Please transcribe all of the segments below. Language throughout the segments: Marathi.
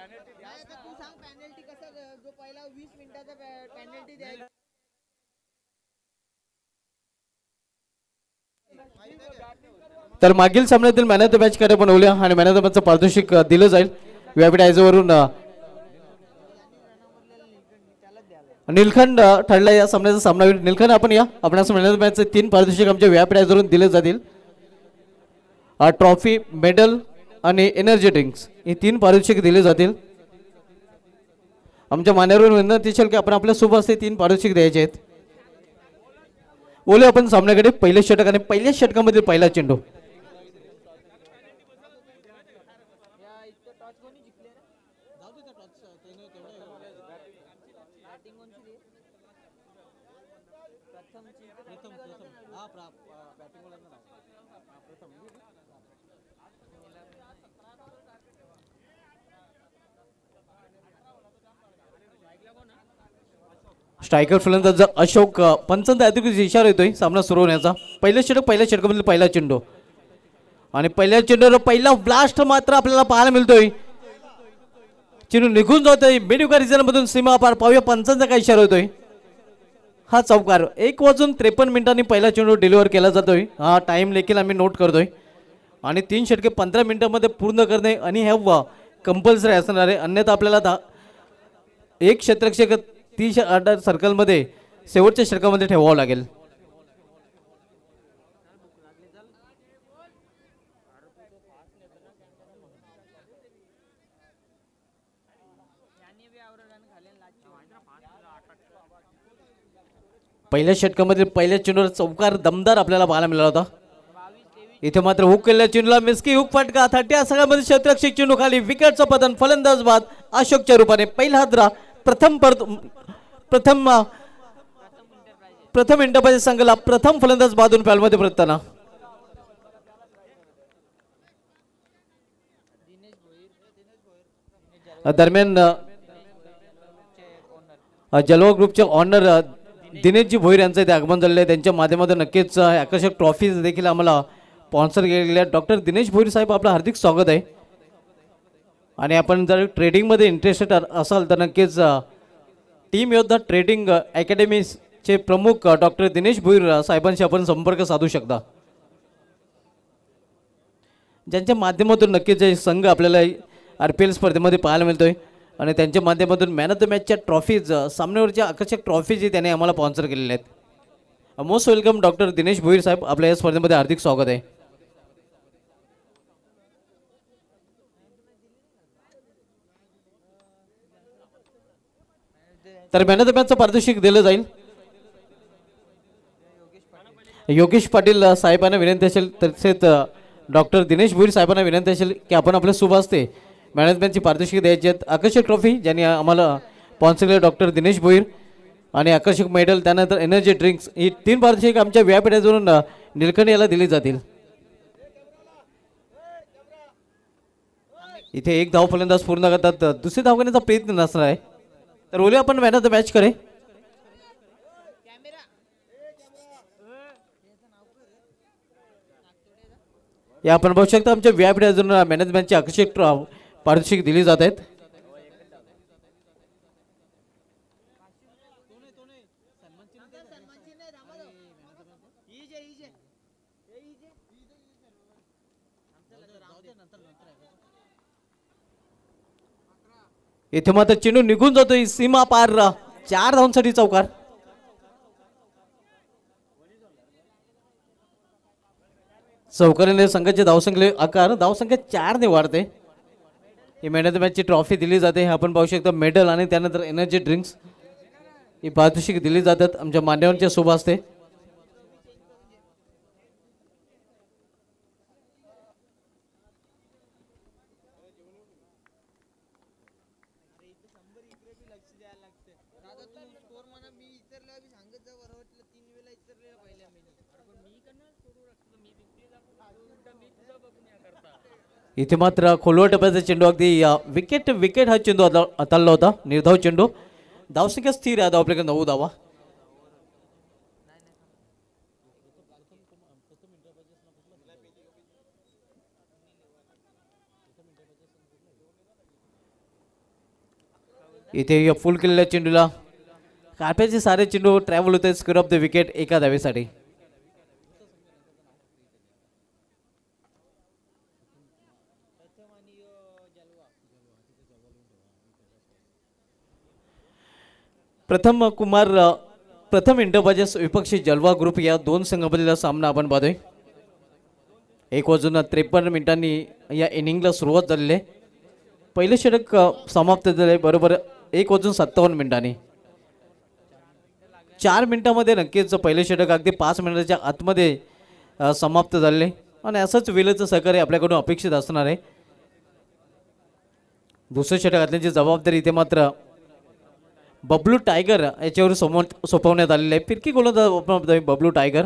तू सांग पेनल्टी कसं जो पहिला 20 मिनिटाचा पेनल्टी द्यायचा. तर मागील सामन्यातील मॅन ऑफ द मॅच कडे बनवल्या आणि मॅन ऑफ द मॅचचं पारितोषिक दिलं जाईल व्यापीटायझवरून निलखंड ठरला या सामन्याचा सामना होईल. निलखंड आपण या आपणास मॅन ऑफ द मॅचचे 3 पारितोषिक आमच्या व्यापीटायझवरून दिले जातील. ट्रॉफी मेडल आणि एनर्जी ड्रिंक्स ही 3 पारितोषिक दिले जातील. आमच्या मान्यवरून विनंती असेल की आपण आपल्या सोबत असते 3 पारितोषिक द्यायचे आहेत. बोलू आपण सामन्याकडे. पहिल्या षटक आणि पहिल्या षटकामधील पहिला चेंडू. स्ट्रायकर फलंदाज अशोक पंचांचा अधिकृत इशारा येतोय सामना सुरू होण्याचा. पहिल्या षटकामधील पहिला चेंडू आणि पहिल्या चेंडूवर पहिला ब्लास्ट मात्र आपल्याला पाहायला मिळतोय. चेंडू निघून जातोय मिडविका रिजन मधून सीमा पार. पाहूया पंचांचा काय इशारा होतोय. हा चौकार 1:53 पहिला चेंडू डिलिव्हर केला जातोय. हा टाइम देखील आम्ही नोट करतोय आणि 3 षटके 15 मिनिटांमध्ये पूर्ण करणे आणि हे कंपल्सरी असणार आहे. अन्यथा आपल्याला एक क्षेत्ररक्षक 30 सर्कलमध्ये शेवटच्या षटकामध्ये ठेवावं लागेल. पहिल्या षटकामध्ये पहिल्या चेंडूवर चौकार दमदार आपल्याला पाहायला मिळाला होता. इथे मात्र हुक केलेल्या चेंडूला मिस्की हुक फटका. 30 या सगळ्यामध्ये क्षेत्ररक्षक चेंडू खाली. विकेटचं पतन. फलंदाज बाद अशोकच्या रूपाने. पहिला हादरा प्रथम इंटरप्राइजेस संघाला प्रथम फलंदाज बादून पॅलमध्ये परतताना. दरम्यान जलवा ग्रुपचे ऑनर दिनेशजी भोईर यांचं इथे आगमन झालेलं आहे. त्यांच्या माध्यमातून नक्कीच आकर्षक ट्रॉफीज देखील आम्हाला स्पॉन्सर केलेल्या. डॉक्टर दिनेश भोईर साहेब आपलं हार्दिक स्वागत आहे. आणि आपण जर ट्रेडिंगमध्ये इंटरेस्टेड असाल तर नक्कीच टीम योद्धा ट्रेडिंग अकॅडमीचे प्रमुख डॉक्टर दिनेश भोईर साहेबांशी आपण संपर्क साधू शकता. ज्यांच्या माध्यमातून नक्कीच संघ आपल्याला RPL स्पर्धेमध्ये पाहायला मिळतोय आणि त्यांच्या माध्यमातून मॅन ऑफ द मॅचच्या ट्रॉफीज सामन्यावरच्या आकर्षक ट्रॉफीज त्यांनी आम्हाला स्पॉन्सर केलेल्या आहेत. Most welcome doctor Dinesh Bhoir साहेब. आपल्या या स्पर्धेमध्ये हार्दिक स्वागत आहे. तर मॅन ऑफ द मॅचचं पारितोषिक दिलं जाईल. योगेश पाटील साहेबांना विनंती असेल तसेच डॉक्टर दिनेश भोईर साहेबांना विनंती असेल की आपण आपल्या शुभ हस्ते मॅन ऑफ द मॅचची पारितोषिक द्यायची आहेत. आकर्षक ट्रॉफी ज्यांनी आम्हाला स्पॉन्सर केले डॉक्टर दिनेश भोईर आणि आकर्षक मेडल त्यानंतर एनर्जी ड्रिंक्स ही 3 पारितोषिक आमच्या व्यापीठातून निलखंड याला दिली जातील. इथे एक धाव फलंदाज पूर्ण करतात. दुसरी धाव घेण्याचा प्रयत्न नसणार आहे. तर बोलूया आपण मॅन ऑफ द मॅच कडे. या आपण बघू शकता आमच्या व्यापीठातून मॅन ऑफ द मॅचची आकर्षक पारितोषिक दिली जात आहेत. इथे मात्र चेंडू निघून जातोय सीमा पार. 4 धावांसाठी चौकार. चौकारीने संघाचे धावसंख्या 4 ने वाढते. ही मॅन ऑफ द मॅचची ट्रॉफी दिली जाते. आपण पाहू शकता मेडल आणि त्यानंतर एनर्जी ड्रिंक्स ही पारितोषिक दिली जातात आमच्या मान्यवरांच्या शुभ हस्ते. इथे मात्र खोलवर टप्प्याचा चेंडू अगदी विकेट हा चेंडू हाताळला होता. निर्धाव चेंडू. धावसंख्या स्थिर आहे. आपल्याकडे 9 धावा. इथे या फुल केलेल्या चेंडूला काप्याचे सारे चेंडू ट्रॅव्हल होते स्क्वेअर ऑफ द विकेट एका धावेसाठी. प्रथम इंडोबाजस विपक्षी जलवा ग्रुप या दोन संघामधला सामना आपण पाहतोय. 1:53 या इनिंगला सुरुवात झालेली आहे. पहिले षटक समाप्त झाले बरोबर 1:57. 4 मिनिटांमध्ये नक्कीच पहिले षटक अगदी 5 मिनिटाच्या आतमध्ये समाप्त झाले आणि असंच वेळेचं सहकार्य आपल्याकडून अपेक्षित असणार आहे. दुसरं षटक घालण्याची जबाबदारी इथे मात्र बबलू टायगर याच्यावर सोपवण्यात आलेलं आहे. फिरकी गोलंदाज बबलू टायगर.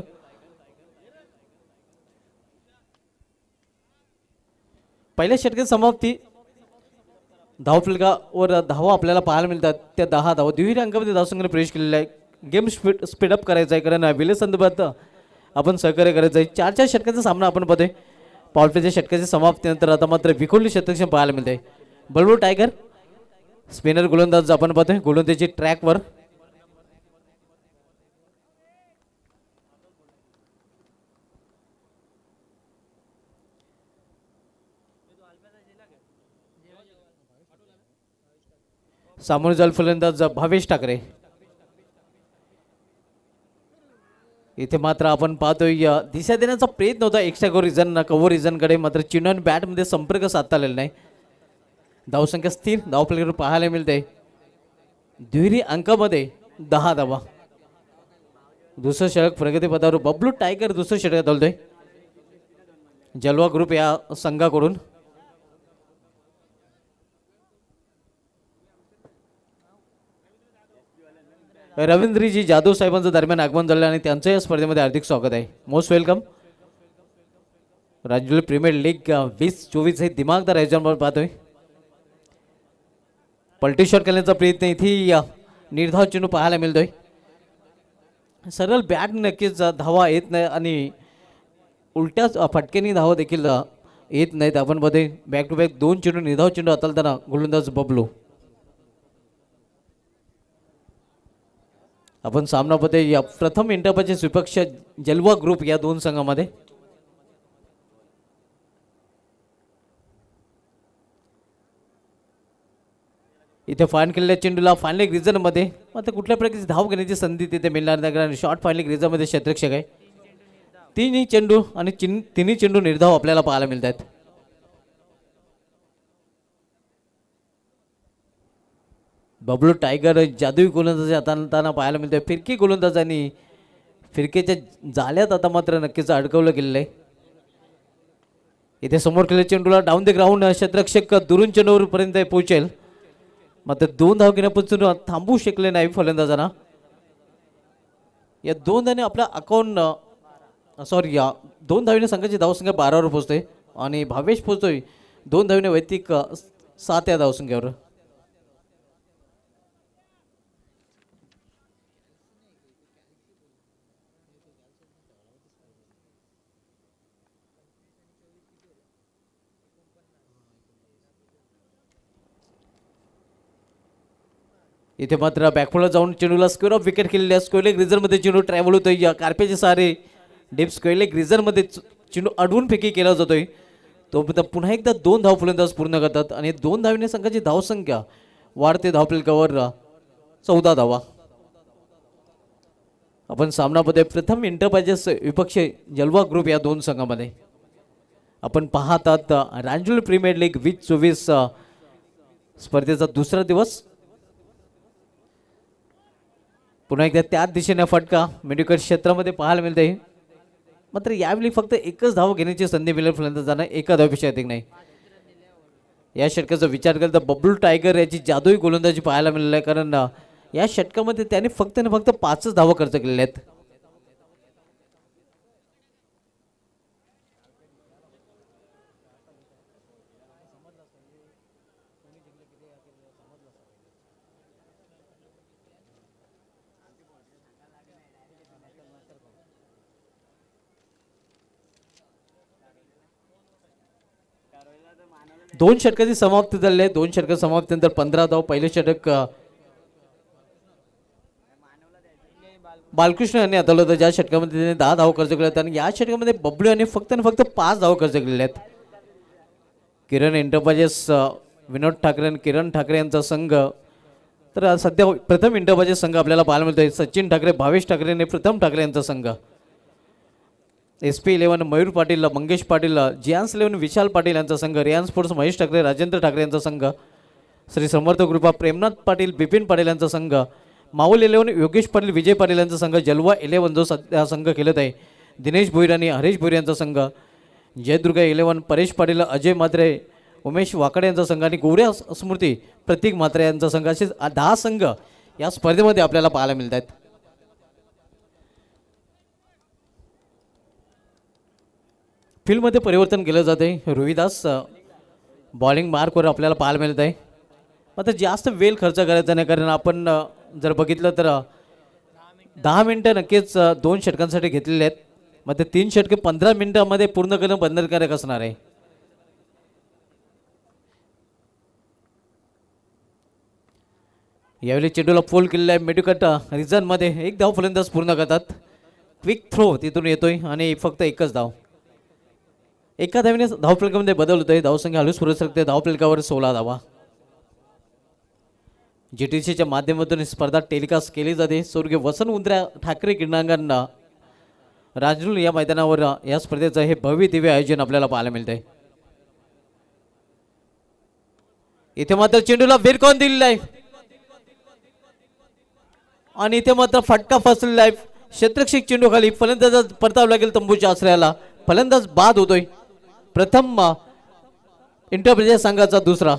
पहिल्या षटकाची समाप्ती धावफलकावर धावा आपल्याला पाहायला मिळतात. त्या 10 धावा दुहेरी अंकामध्ये धावसंघाने प्रवेश केलेला आहे. गेम स्पीडअप करायचा आहे कारण विलेसंदर्भात आपण सहकार्य करायचं आहे. 4 षटकाचा सामना आपण पाहतोय. पॉवरप्लेच्या षटकाची समाप्तीनंतर आता मात्र विखुरली शतक पाहायला मिळते. बबलू टायगर स्पिनर गोलंदाज आपण पाहतोय गोलंदाजी ट्रॅकवर. सामोरे जाल फलंदाज भावेश ठाकरे. इथे मात्र आपण पाहतोय दिशा देण्याचा प्रयत्न होता एक्स्ट्रा कव्हर रिझनकडे मात्र चिन्ह बॅटमध्ये संपर्क साधता आलेला नाही. धावसंख्या स्थिर धावफलकावर पाहायला मिळते. दुहेरी अंकामध्ये 10 धावा. दुसरं षटक प्रगतीपथावर बबलू टायगर दुसरं षटक धावतोय जलवा ग्रुप या संघाकडून. रवींद्रजी जाधव साहेबांचं दरम्यान आगमन झालं आणि त्यांचं या स्पर्धेमध्ये हार्दिक स्वागत आहे. Most welcome. राज्य प्रीमियर लीग 2024 हे दिमागदार आयोजन पाहतोय. पलटी शॉट करण्याचा प्रयत्न इथे निर्धाव चेंडू पाहायला मिळतोय. सरळ बॅट नक्कीच धावा येत नाही आणि उलट्याच फटक्यानी धावा देखील येत नाहीत. आपण मध्ये बॅक टू बॅक 2 चेंडू निर्धाव चेंडू हाताळताना गोलंदाज बबलू. आपण सामनामध्ये या प्रथम इंटरपाचे विपक्ष जलवा ग्रुप या दोन संघामध्ये. इथे फाईन केलेल्या चेंडूला फायनल रिझन मध्ये मात्र कुठल्या प्रकारची धाव घेण्याची संधी तिथे मिळणार नाही कारण शॉर्ट फायनल रिझन मध्ये क्षेत्ररक्षक आहे. तिन्ही चेंडू निर्धाव आपल्याला पाहायला मिळतात. बबलू टायगर जादुई गोलंदाज हाताळताना पाहायला मिळतोय. फिरकी गोलंदाजांनी फिरकीच्या जाळ्यात आता मात्र नक्कीच अडकवलं गेलेलं आहे. इथे समोर केलेल्या चेंडूला डाऊन द ग्राउंड क्षेत्ररक्षक दुरून चेंडूवर पर्यंत पोहोचेल मात्र 2 धाव घेण्यापासून थांबू शकले नाही फलंदाजांना. या 2 धावांनी आपल्या अकाउंट या 2 धावीने संघाची धावसंख्या 12वर पोहोचते आणि भावेश पोहोचतोय 2 धावीने वैयक्तिक 7 या धावसंख्येवर. इथे मात्र बॅकफुलला जाऊन चेंडूला स्क्वेअर ऑफ विकेट केलेल्या स्क्वेअर लेग रिझनमध्ये चेंडू ट्रॅव्हल होतोय. या कार्पेचे सारे डीप स्क्वेअर लेग रिझनमध्ये चेंडू अडवून फेकी केला जातोय. तो पुन्हा एकदा 2 धाव फलंदाज पूर्ण करतात आणि 2 धावीने संघाची धावसंख्या वाढते धावफलकावर 14 धावा. आपण सामनामध्ये प्रथम इंटरपाजेस विपक्ष जलवा ग्रुप या 2 संघामध्ये आपण पाहतात. रांजुल प्रीमियर लीग 2024 स्पर्धेचा दुसरा दिवस. पुन्हा एकदा त्याच दिशेने फटका मेडिकल क्षेत्रामध्ये पाहायला मिळते मात्र यावेळी फक्त एकच धाव घेण्याची संधी मिळेल फलंदाजांना. एका धावेपेक्षा अधिक नाही. या षटकाचा विचार केला तर बबलू टायगर याची जादुई गोलंदाजी पाहायला मिळाली आहे कारण या षटकामध्ये त्याने फक्त 5च धावा खर्च केलेल्या आहेत. 2 षटकाची समाप्ती झाली आहे. 2 षटक समाप्तीनंतर 15 धाव. पहिले षटक बालकृष्ण यांनी हाताळलं होतं, ज्या षटकामध्ये त्याने 10 धाव खर्च केले आणि या षटकामध्ये बबलू यांनी फक्त आणि फक्त 5 धाव खर्च केलेले आहेत. किरण एंटरप्राइजेस विनोद ठाकरे आणि किरण ठाकरे यांचा संघ, तर सध्या प्रथम एंटरप्राइजेस संघ आपल्याला पाहायला मिळतोय. सचिन ठाकरे, भावेश ठाकरे आणि प्रथम ठाकरे यांचा संघ. SP11 मयूर पाटील, मंगेश पाटील, जियान्स 11 विशाल पाटील यांचा संघ. रियान स्पोर्ट्स महेश ठाकरे, राजेंद्र ठाकरे यांचा संघ. श्री समर्थ कृपा प्रेमनाथ पाटील, बिपिन पाटील यांचा संघ. माऊल 11 योगेश पाटील, विजय पाटील यांचा संघ. जलवा 11 जो सध्या संघ खेळत आहे, दिनेश भोईर आणि हरेश भोईर यांचा संघ. जयदुर्गा 11 परेश पाटील, अजय म्हात्रे, उमेश वाकडे यांचा संघ आणि गौऱ्या स्मृती प्रतीक म्हात्रे यांचा संघ. असे 10 संघ या स्पर्धेमध्ये आपल्याला पाहायला मिळत आहेत. फील्डमध्ये परिवर्तन केलं जाते. रोहिदास बॉलिंग मार्कवर आपल्याला पाहायला मिळत आहे. आता जास्त वेळ खर्च करायचा नाही, कारण आपण जर बघितलं तर 10 मिनटं नक्कीच 2 षटकांसाठी घेतलेले आहेत. मग ते 3 षटके 15 मिनिटांमध्ये पूर्ण करणं बंधनकारक असणार आहे. यावेळी चेंडूला फोल केलेला आहे. मेडिकट रिझनमध्ये 1 धाव फलंदाज पूर्ण करतात. क्विक थ्रो तिथून येतोय आणि फक्त एकच धाव. एका धावीने धावफलकामध्ये बदल होतोय. धावसंख्या हळूच पुढे सरकते. धावफलकावर 16 धावा. GTCच्या माध्यमातून स्पर्धा टेलिकास्ट केली जाते. स्वर्गीय वसंत उंद्र्या ठाकरे क्रीडांगण राजनुल या मैदानावर या स्पर्धेचं हे भव्य दिव्य आयोजन आपल्याला पाहायला मिळतंय. इथे मात्र चेंडूला भिरकावून दिलेला आहे आणि इथे मात्र फटका फसलेला आहे. क्षेत्ररक्षक चेंडू खाली, फलंदाज परतावं लागेल तंबूच्या आश्रयाला. फलंदाज बाद होतोय. प्रथम इंटरप्राइजेस संघाचा दुसरा.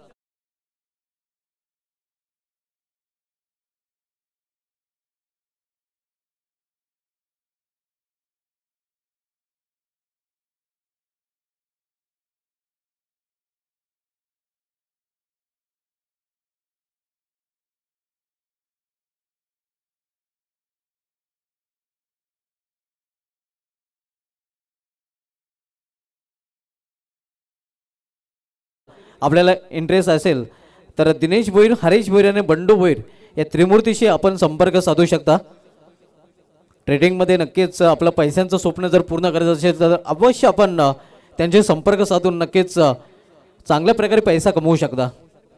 आपल्याला इंटरेस्ट असेल तर दिनेश भोईर, हरेश भोईर आणि बंडू भोईर या त्रिमूर्तीशी आपण संपर्क साधू शकता. ट्रेडिंगमध्ये नक्कीच आपलं पैशांचं स्वप्न जर पूर्ण करायचं असेल तर अवश्य आपण त्यांचे संपर्क साधून नक्कीच चांगल्या प्रकारे पैसा कमवू शकता.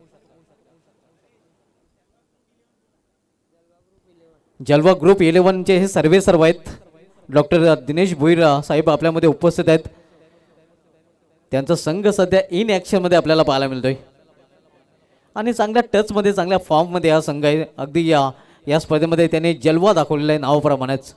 जलवा ग्रुप 11चे हे सर्व आहेत. डॉक्टर दिनेश भोईर साहेब आपल्यामध्ये उपस्थित आहेत. त्यांचा संघ सध्या इन ॲक्शनमध्ये आपल्याला पाहायला मिळतोय आणि चांगल्या टचमध्ये, चांगल्या फॉर्ममध्ये हा संघ आहे. अगदी या स्पर्धेमध्ये त्यांनी जलवा दाखवलेला आहे नावाप्रमाणेच.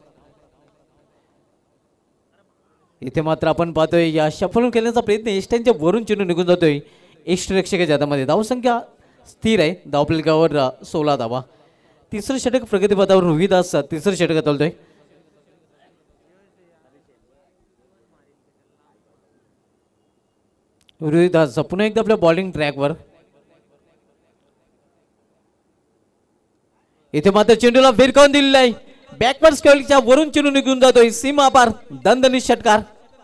इथे मात्र आपण पाहतोय या शफल केल्याचा प्रयत्न एष्ट्यांच्या वरून चेंडू निघून जातोय एष्टरक्षकाच्या हातामध्ये. धावसंख्या स्थिर आहे. धावफलकावर 16 धावा. तिसरं षटक प्रगतीपथावर रोहिदास तिसरं षटक हाताळतोय. रोहिदास पुन्हा एकदा आपल्या बॉलिंग ट्रॅकवर. इथे मात्र चेंडूला भिरकावून दिलेला आहे. बॅकवर्ड स्क्वेअरच्या वरून चेंडू निघून जातोय सीमा पार. दणदणीत षटकार.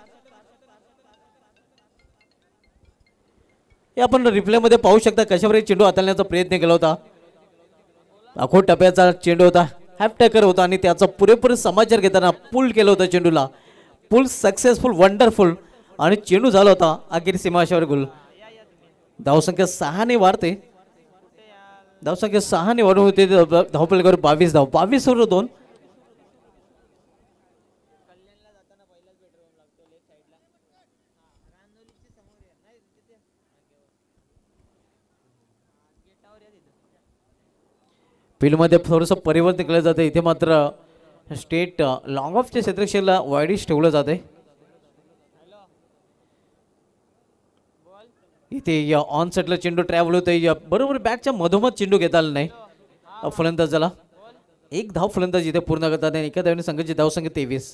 हे आपण रिप्ले मध्ये पाहू शकता कशाप्रकारे चेंडू हाताळण्याचा प्रयत्न केला होता. अखो टप्प्याचा चेंडू होता. हॅफ टॅकर होता आणि त्याचा पुरेपूर समाचार घेताना पुल केलं होतं चेंडूला. पुल सक्सेसफुल, वंडरफुल आणि चेंडू झाला होता अखेर सीमाशावर गुल. धावसंख्या 6 ने वाढते. धावसंख्या 6 ने वाढून होते. धावफलकावर 22 धाव. 22 वर 2. फील्डमध्ये थोडंसं परिवर्तन केलं जातं. इथे मात्र स्टेट लॉंग ऑफच्या क्षेत्रक्षेला वाईडिश ठेवलं जाते. इथे या ऑन सेटला चेंडू ट्रॅव्हल होतोय. बरोबर बॅटच्या मधोमध चेंडू घेता आला नाही फलंदाजाला. 1 धाव फलंदाज इथे पूर्ण करतात आणि एका धावेने संघाची धावसंख्या 23.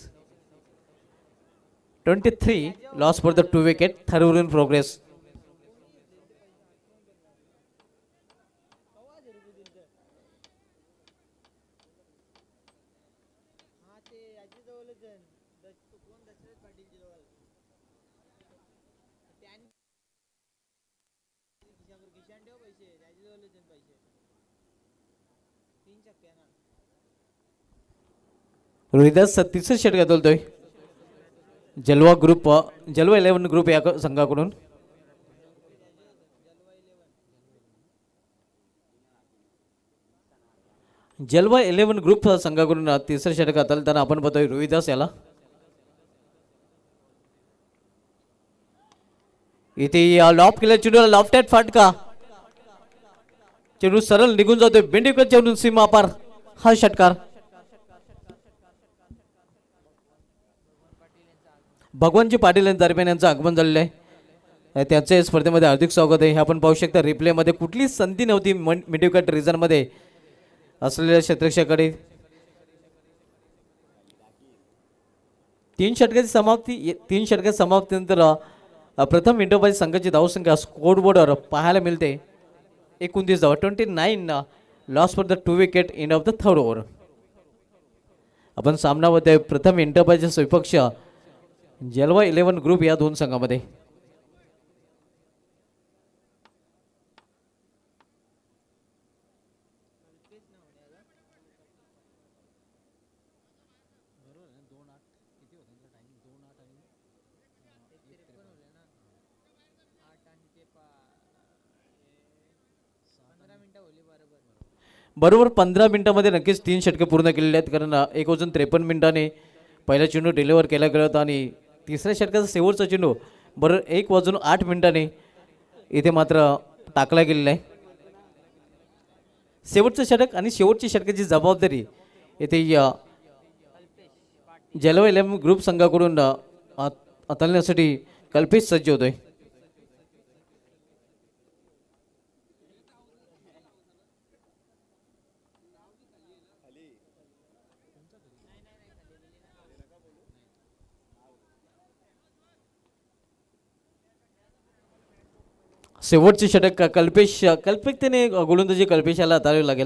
23 loss for the 2 wicket. Third in progress. Rohidas तिसरं षटक बोलतोय जलवा 11 ग्रुप या संघाकडून. जलवा 11 ग्रुप संघाकडून तिसरं षटक हाताळताना आपण बघतोय रोहिदास याला. इथे लॉफ्ट केला चेंडूला लॉफ्ट ॲट फाटका. चेंडू सरळ निघून जातोय बेंडीकर चेंडून सीमा पार. हा षटकार भगवानजी पाटील यांच्या दरम्यान यांचं आगमन झालेलं आहे. त्यांचं या स्पर्धेमध्ये हार्दिक स्वागत आहे. हे आपण पाहू शकता रिप्लेमध्ये कुठलीच संधी नव्हती मिडविकेट रिझनमध्ये असलेल्या क्षेत्रक्षाकडे. 3 षटकाची समाप्तीनंतर प्रथम इंडोबाजी संघाची धावसंख्या स्कोरबोर्डवर पाहायला मिळते 29 धावा. 29 loss for the 2 wicket end of the third over. आपण सामनामध्ये प्रथम इंडोबाजी विपक्ष जलवा 11 ग्रुप या दोन संघामध्ये. बरोबर 15 मिनिटांमध्ये नक्कीच 3 षटके पूर्ण केलेले आहेत. कारण 1:53 मिनिटांनी पहिला चेंडू डिलिव्हर केला गेला होता आणि तिसऱ्या षटकाचा शेवटचा चेंडू बरोबर 1:08 मिनिटांनी इथे मात्र टाकला गेलेला आहे. शेवटचं षटक आणि शेवटची षटकाची जबाबदारी इथे जलवा 11 ग्रुप संघाकडून हाताळण्यासाठी कल्पेश सज्ज होतोय. शेवटचे षटक कल्पिततेने गोलंदाजी कल्पेशाला हाताळावी लागेल.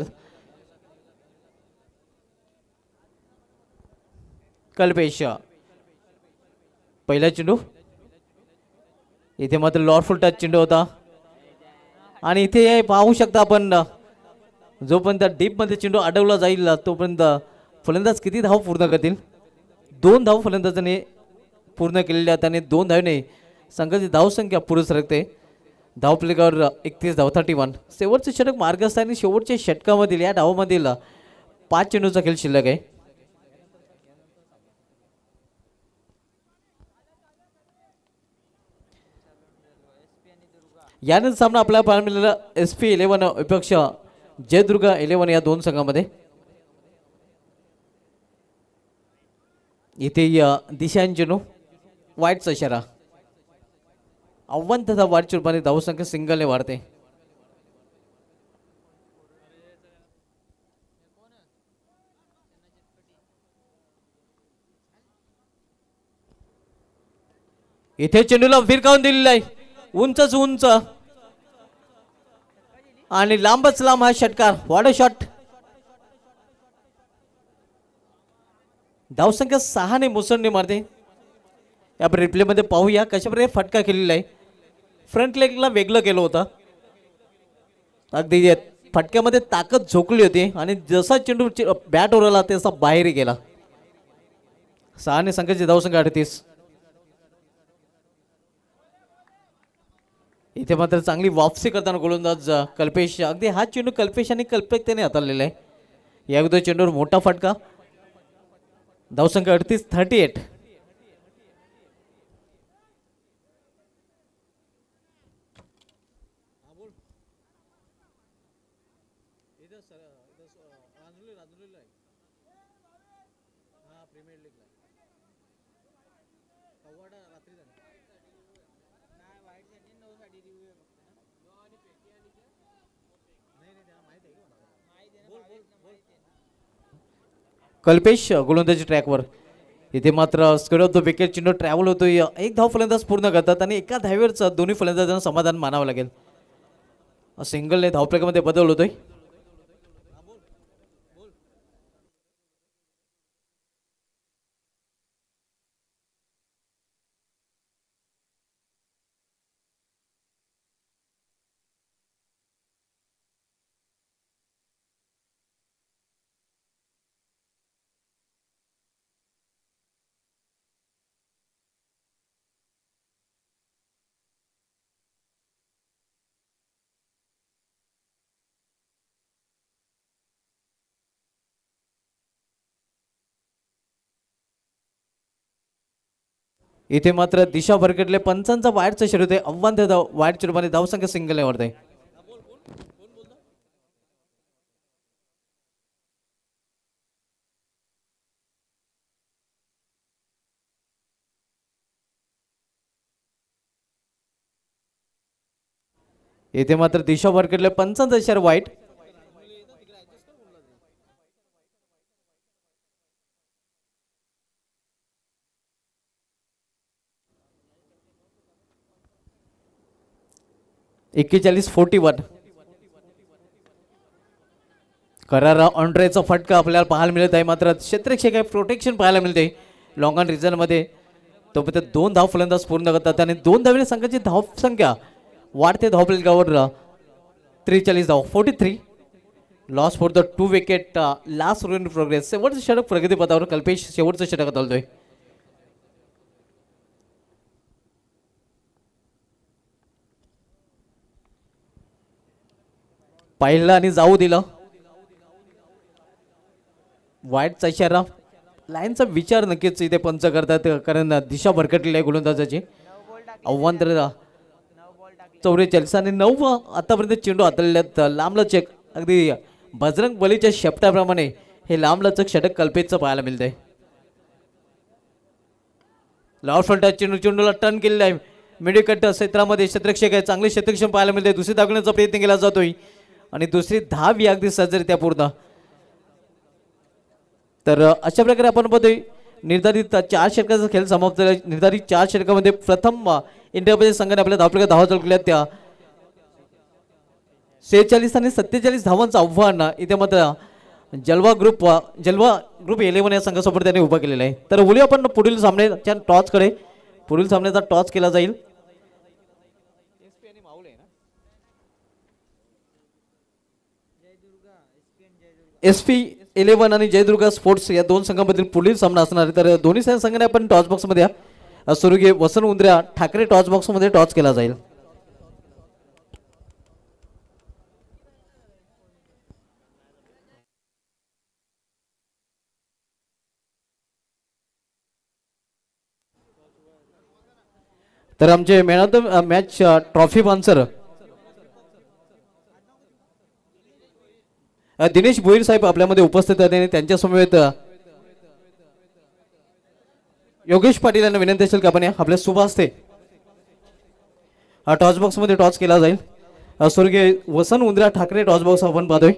कल्पेश पहिला चेंडू इथे मात्र लॉर्डफुल टच चेंडू होता आणि इथे पाहू शकता आपण जोपर्यंत डीपमध्ये चेंडू अडवला जाईल तोपर्यंत फलंदाज किती धाव पूर्ण करतील. 2 धाव फलंदाजाने पूर्ण केलेल्या आहेत आणि 2 धावने संघाची धावसंख्या पुढे सरकते. धाव प्लेगावर 31 धाव 31. शेवटचे षटक मार्गस्थ आणि शेवटच्या षटकामधील या धावामधील 5 चेंडूचा खेळ शिल्लक आहे. यानंतर सामना आपल्याला पाहायला मिळालेला SP 11 विपक्ष जयदुर्गा 11 या दोन संघामध्ये. इथे दिशांन चेंडू वाईटचा इशारा. आव्हान तथा वाढच्या रूपाने धावसंख्या सिंगलने वाढते. इथे चेंडूला विरकावून दिलेला आहे उंचच उंच आणि लांबच लांब हा षटकार. What a shot. धावसंख्या 6 ने मुसंडी मारते. आपण रिप्लेमध्ये पाहूया कशा प्रकारे फटका केलेला आहे. फ्रंट लेगला वेगळं केलं होतं. अगदी फटक्यामध्ये ताकद झोकली होती आणि जसा चेंडू बॅटवर आला तसा बाहेर गेला. 6 ने संघाची धावसंख्या 38. इथे मात्र चांगली वापसी करताना गोलंदाज कल्पेश. अगदी हा चेंडू कल्पेश आणि कल्पकतेने हाताळलेला आहे. या अगोदर चेंडूवर मोठा फटका. धावसंख्या 38. कल्पेश गोलंदाजी ट्रॅकवर. इथे मात्र स्किड ऑफ द विकेट चेंडू ट्रॅव्हल होतोय. 1 धाव फलंदाज पूर्ण करतात आणि एका धावेवरच दोन्ही फलंदाजांना समाधान मानावं लागेल. सिंगलने धावफलकामध्ये बदल होतोय. इथे मात्र दिशा भरकटले पंचांचा वाईटचा शर्यत आहे. आव्हान त्या वाईट चेंडूमध्ये धावसंख्या सिंगल यावर आहे. इथे मात्र दिशा भरकटले पंचांचा इशारा वाईट. एक्केचाळीस 41 करारा ऑन्ड्रेचा फटका आपल्याला पाहायला मिळत आहे. मात्र क्षेत्ररक्षक आहे प्रोटेक्शन पाहायला मिळते लॉंग ऑन रिझनमध्ये. तोपर्यंत 2 धाव फलंदाज पूर्ण करतात आणि 2 धावीने संघाची धाव संख्या वाढते धावफलकावर 43 धाव 43. Loss for the 2 wicket last over in progress. शेवटचं षटक प्रगतीपथावर कल्पेश शेवटचं षटक चालतोय. पाहिलं आणि जाऊ दिलं. वाईटचा इशारा. लाईनचा विचार नक्कीच इथे पंच करतात कारण दिशा भरकटलेली आहे गोलंदाजाची. आव्हान तर 44 आणि 9 आतापर्यंत चेंडू हाताळल्यात. लांबलचक अगदी बजरंग बलीच्या शेपटाप्रमाणे हे लांबलचक षटक कल्पेशचं पाहायला मिळतंय. लॉर्ड फलटा चेंडूला टर्न केलेला आहे. मिडकट क्षेत्रामध्ये क्षेत्ररक्षक आहे चांगले क्षेत्ररक्षण पाहायला मिळते. दुसरी दाखवण्याचा प्रयत्न केला जातोय आणि दुसरी धाव अगदी सहजरित्या पूर्ण. तर अशा प्रकारे आपण बघतोय निर्धारित 4 षटकाचा खेळ समाप्त झाला. निर्धारित 4 षटकामध्ये प्रथम इंडिया संघाने आपल्या धावा चालू केल्या. त्या 46 आणि 47 धावांचं आव्हान इथे मात्र जलवा ग्रुप 11 या संघासोबत त्याने उभा केलेला आहे. तर बोलूया आपण पुढील सामन्याच्या टॉसकडे. पुढील सामन्याचा टॉस केला जाईल. SP11 आणि जयदुर्गा स्पोर्ट्स या 2 संघांमधील पुढील सामना असणार आहे. तर दोन्ही संघाने आपण टॉस बॉक्समध्ये सुरू घे. वसंत उंद्र्या ठाकरे टॉस बॉक्समध्ये टॉस केला जाईल. तर आमचे man of the match trophy sponsor Dinesh Bhoir साहेब आपल्यामध्ये उपस्थित आहेत आणि त्यांच्या समवेत योगेश पाटील यांना विनंती असेल की आपण आपल्या शुभ हस्ते टॉस बॉक्स मध्ये टॉस केला जाईल. स्वर्गीय वसंत उंद्रा ठाकरे टॉस बॉक्स आपण पाहतोय.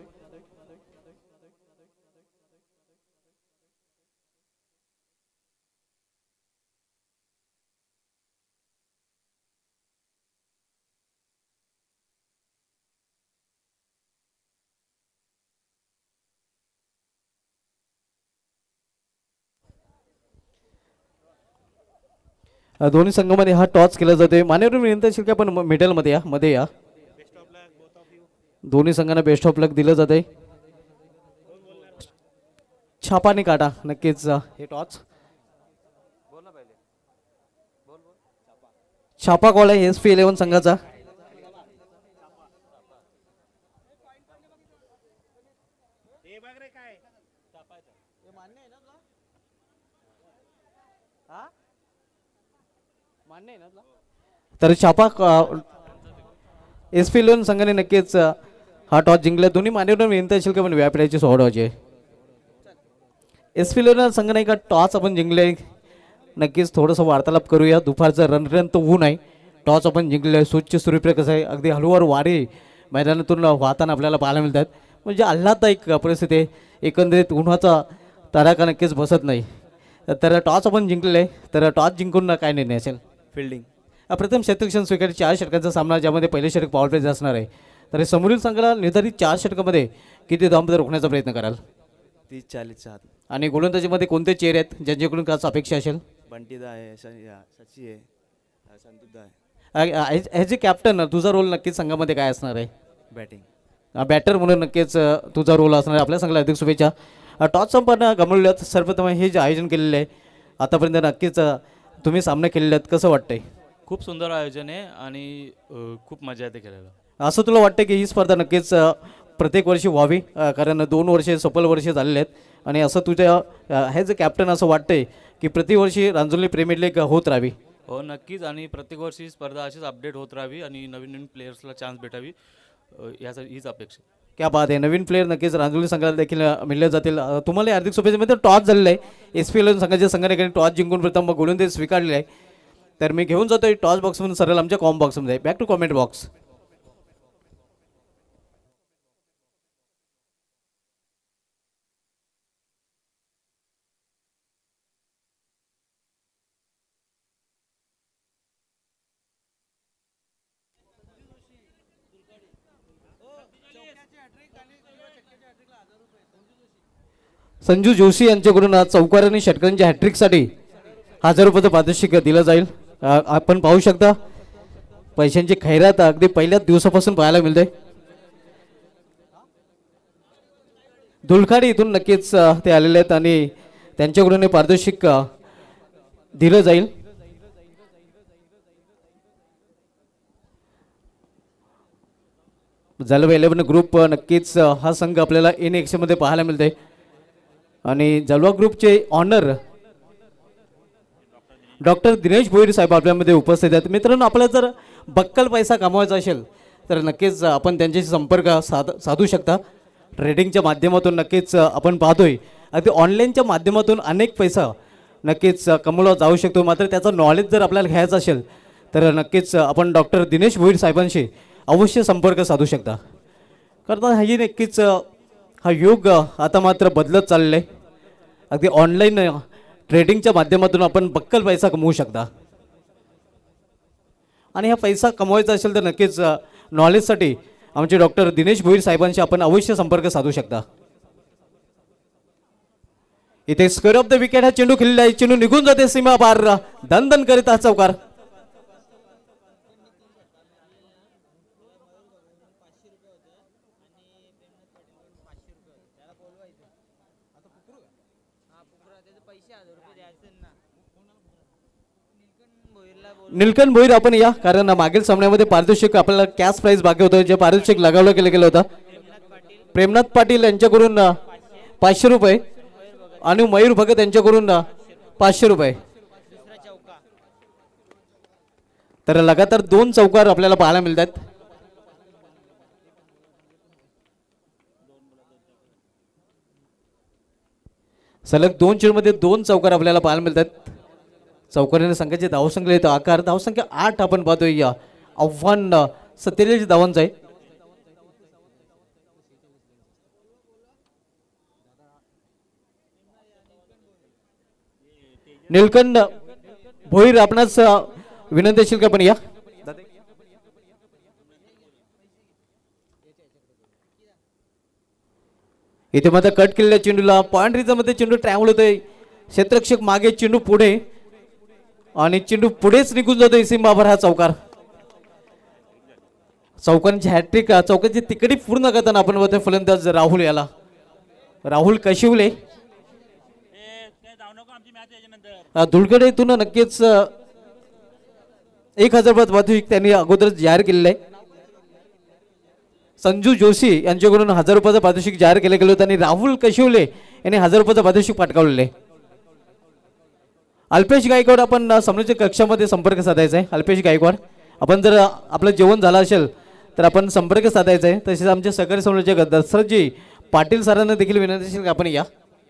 दोन्ही संघामध्ये हा टॉस केला जातोय. मान्यवर विनंती असेल की आपण मिडल मध्ये या. दोन्ही संघांना बेस्ट ऑफ लक दिलं जाते. छापाने काटा नक्कीच हे टॉस. छापा कॉल आहे SP11 संघाचा. तर छापा SP11 संघाने नक्कीच हा टॉस जिंकला. दोन्ही मान्यवर विनंती असेल की आपण व्यापाऱ्याची सोडवायची. SP11 संघाने का टॉस आपण जिंकले. नक्कीच थोडंसं वार्तालाप करूया. दुपारचं रणरण तर ऊन आहे. टॉस आपण जिंकले. स्वच्छ सूर्यप्रकाश आहे. अगदी हळूवार वारे मैदानातून वाहताना आपल्याला पाहायला मिळतात. म्हणजे आल्हाददायक परिस्थिती आहे. एकंदरीत उन्हाचा तडाखा नक्कीच बसत नाही. तर टॉस आपण जिंकले. तर टॉस जिंकून काय निर्णय असेल. फिल्डिंग प्रथम क्षेत्ररक्षण स्वीकार 4 षटकांचा सामना ज्यामध्ये पहिले षटक पॉवर प्ले असणार आहे. तर समोरील संघाला निर्धारित 4 षटकामध्ये किती धावांमध्ये रोखण्याचा प्रयत्न कराल. 30-40 आणि गोलंदाजीमध्ये कोणते चेहरे आहेत ज्यांच्याकडून काय अपेक्षा असेल. बंटीदा आहे सची आहे संतुदा आहे. ॲज ए कॅप्टन तुझा रोल नक्कीच संघामध्ये काय असणार आहे. बॅटिंग बॅटर म्हणून नक्कीच तुझा रोल असणार आहे. आपल्या संघाला अधिक शुभेच्छा. टॉस संपन्न गमवल्यात. सर्वप्रथम हे जे आयोजन केलेलं आहे आतापर्यंत नक्कीच तुम्ही सामने केलेले आहेत कसं वाटतंय. खूप सुंदर आयोजन आहे आणि खूप मजा येते खेळायला. असं तुला वाटतं की ही स्पर्धा नक्कीच प्रत्येक वर्षी व्हावी कारण 2 वर्षे सफल वर्षे झालेले आहेत आणि असं तुझ्या ॲज अ कॅप्टन असं वाटतंय की प्रतिवर्षी रांजोली प्रीमियर लीग होत राहावी. हो नक्कीच, आणि प्रत्येक वर्षी स्पर्धा अशीच अपडेट होत राहावी आणि नवीन नवीन प्लेयर्सला चान्स भेटावी, यासाठी हीच अपेक्षा. क्या बात आहे. नवीन प्लेयर नक्कीच रांजोली संघाला देखील मिळले जातील. तुम्हाला हार्दिक शुभेच्छा. मित्र टॉस झालेला आहे. SP11 संघाच्या संघाने टॉस जिंकून प्रथम गोलंदाजी स्वीकारलेला आहे. तर मी घेऊन जातोय टॉस बॉक्समधून सरळ आमच्या कॉम बॉक्समध्ये. Back to comment box. Sanju Joshi यांच्याकडून आज चौकार आणि षटकांच्या हॅट्रिकसाठी 1000 रुपयाचं पारितोषिक दिलं जाईल. आपण पाहू शकता पैशांची खैरात अगदी पहिल्याच दिवसापासून पाहायला मिळते. धुलखाडी इथून नक्कीच ते आलेले आहेत आणि त्यांच्याकडून हे पारितोषिक दिलं जाईल. जलवा 11 ग्रुप नक्कीच हा संघ आपल्याला इन मध्ये पाहायला मिळते आणि जलवा ग्रुपचे ऑनर डॉक्टर दिनेश भोईर साहेब आपल्यामध्ये उपस्थित आहेत. मित्रांनो, आपल्याला जर बक्कल पैसा कमवायचा असेल तर नक्कीच आपण त्यांच्याशी संपर्क साधू शकता. ट्रेडिंगच्या माध्यमातून नक्कीच आपण पाहतोय अगदी ऑनलाईनच्या माध्यमातून अनेक पैसा नक्कीच कमवला जाऊ शकतो. मात्र त्याचं नॉलेज जर आपल्याला घ्यायचं असेल तर नक्कीच आपण डॉक्टर दिनेश भोईर साहेबांशी अवश्य संपर्क साधू शकता. कारण ही नक्कीच हा युग आता मात्र बदलत चाललेला आहे. अगदी ऑनलाईन ट्रेडिंगच्या माध्यमातून आपण बक्कल पैसा कमवू शकता आणि हा पैसा कमवायचा असेल तर नक्कीच नॉलेजसाठी आमचे डॉक्टर दिनेश भोईर साहेबांशी आपण अवश्य संपर्क साधू शकता. इथे स्क्वेअर ऑफ द विकेट हा चेंडू खेळलेला आहे. चेंडू निघून जाते सीमा पार. दन करीत हा चौकार. निलकंठ भोईर आपण या, कारण मागील सामन्यामध्ये पारितोषिक आपल्याला कॅश प्राइज बाकी होतं. जे पारितोषिक लगावलं गेलं होतं प्रेमनाथ पाटील यांच्याकडून 500 रुपये आणि मयूर भगत यांच्याकडून 500 रुपये. तर लगातार 2 चौकार आपल्याला पाहायला मिळतात. सलग 2 चेंडूमध्ये 2 चौकार आपल्याला पाहायला मिळतात. चौकारीने संघाचे धावसंख्या येतो आकार. धावसंख्या 8 आपण पाहतोय. या आव्हान 47 धावांचं आहे. निलकंठ भोईर आपणास विनंती असेल का पण या. इथे मात्र कट केलेल्या चेंडूला पॉइंट रिझन मध्ये चेंडू ट्रॅव्हल होतोय. क्षेत्ररक्षक मागे, चेंडू पुढे आणि चेंडू पुढेच निघून जातोय सीमाभर हा चौकार. चौकांची हॅट्रिक, चौकांची तिकडी पूर्ण करताना आपण बघतोय फलंदाज राहुल याला. राहुल कशिवले धुळगड इथून नक्कीच 1000 रुपये पारितोषिक त्यांनी अगोदर जाहीर केलेलं आहे. संजू जोशी यांच्याकडून 1000 रुपयाचं पारितोषिक जाहीर केलं गेलं होतं आणि राहुल कशिवले यांनी 1000 रुपयाचं पारितोषिक पटकावलेलं आहे. अल्पेश गायकवाड आपण समोरच्या कक्षामध्ये संपर्क साधायचा आहे. अल्पेश गायकवाड, आपण जर आपलं जेवण झालं असेल तर आपण संपर्क साधायचा आहे. तसेच आमच्या सहकारी समोरच्या दशरथजी पाटील सरांना देखील विनंती असेल की आपण या.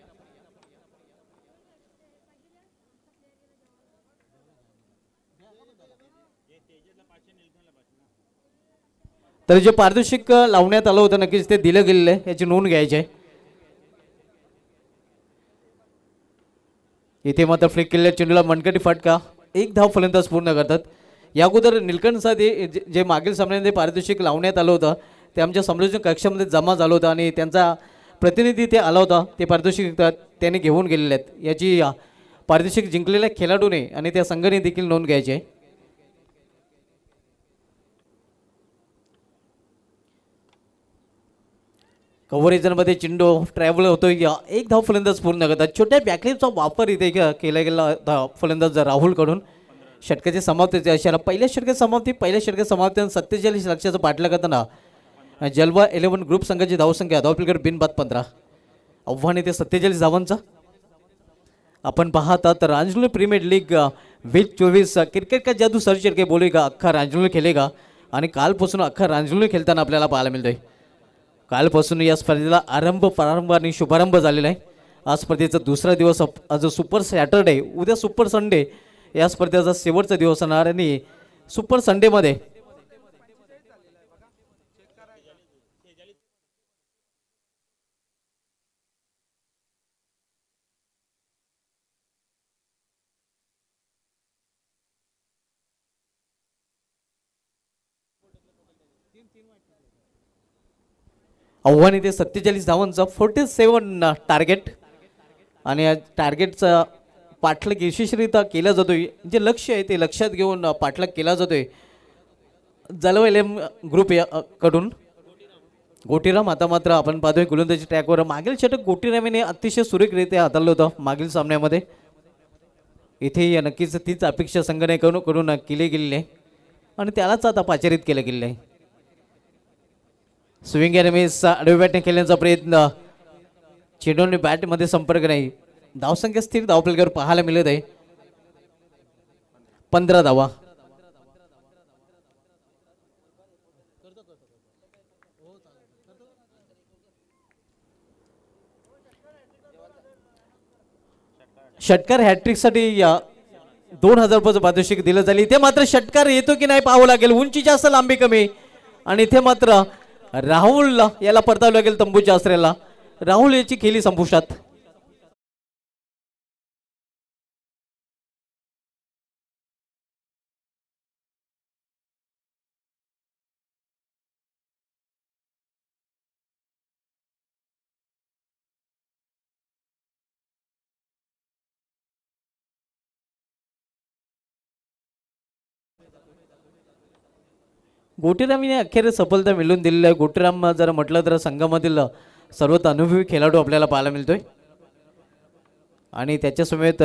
तर जे पारितोषिक लावण्यात आलं होतं नक्कीच ते दिलं गेलेलं आहे, याची नोंद घ्यायची आहे. इथे मात्र फ्लिक केलेल्या चेंडूला मनकटी फटका. 1 धाव फलंदाज पूर्ण करतात. या अगोदर निलकंठ साधे जे मागील सामन्यामध्ये पारितोषिक लावण्यात आलं होतं ते आमच्या समालोचन कक्षामध्ये जमा झालं होतं आणि त्यांचा प्रतिनिधी ते आला होता. ते पारितोषिक त्यांनी घेऊन गेलेले आहेत. याची पारितोषिक जिंकलेल्या खेळाडूने आणि त्या संघाने देखील नोंद घ्यायची आहे. कव्हरेजमध्ये चेंडू ट्रॅव्हल होतोय. 1 धाव फलंदाज पूर्ण करतात. छोट्या बॅकलिपचा वापर इथे केला गेला फलंदाज राहुलकडून. षटकाची समाप्ती अशा पहिल्या षटकाची समाप्ती 47 लक्षाचं पाठला करताना जलवा 11 ग्रुप संघाची धावसंख्या धावपलीकडे बिनबाद 15. आव्हान इथे 47 धावांचा अपन पाहता तर रांजनोली प्रीमियर लीग 2024 क्रिकेट का जादू सर्च करके बोलेगा अख्खा रांजनोली खेळेगा आणि कालपासून अख्खा रांजनोली खेळताना आपल्याला पाहायला मिळतोय. कालपासून या स्पर्धेला प्रारंभ आणि शुभारंभ झालेला आहे. आज स्पर्धेचा दुसरा दिवस आज सुपर सॅटरडे, उद्या सुपर संडे या स्पर्धेचा शेवटचा दिवस असणार आणि सुपर संडेमध्ये आव्हान इथे 47 धावांचा 47 टार्गेट आणि या टार्गेटचा पाठलाग यशस्वीरित्या केला जातोय. जे लक्ष्य आहे ते लक्षात घेऊन पाठलाग केला जातोय जलवैलम ग्रुप कडून. गोटीराम आता मात्र आपण पाहतोय गोलंदाजी ट्रॅकवर. मागील षटक गोटीरामीने अतिशय सुरेखरित्या हाताळलं होतं मागील सामन्यामध्ये. इथे नक्कीच तीच अपेक्षा संघटनेकडून केली गेलेली आहे आणि त्यालाच आता पाचारित केलं गेलेलं आहे. स्विंग एनिमीज आडवी बॅटने खेळण्याचा प्रयत्न, चेंडूने बॅटमध्ये संपर्क नाही. धावसंख्या स्थिर धावफलकावर पाहायला मिळत आहे 15 धावा. षटकार हॅट्रिकसाठी 2000 रुपयाचं पारितोषिक दिलं जाईल. इथे मात्र षटकार येतो की नाही पाहावं लागेल. उंची जास्त लांबी कमी आणि इथे मात्र राहुल याला परतावं लागेल तंबूच्या आश्रयाला. राहुल याची खेळी संपुष्टात. गोटीरामीने अखेर सफलता मिळवून दिलेली आहे. गोटीराम जर म्हटलं तर संघामधील सर्वात अनुभवी खेळाडू आपल्याला पाहायला मिळतोय आणि त्याच्यासमेत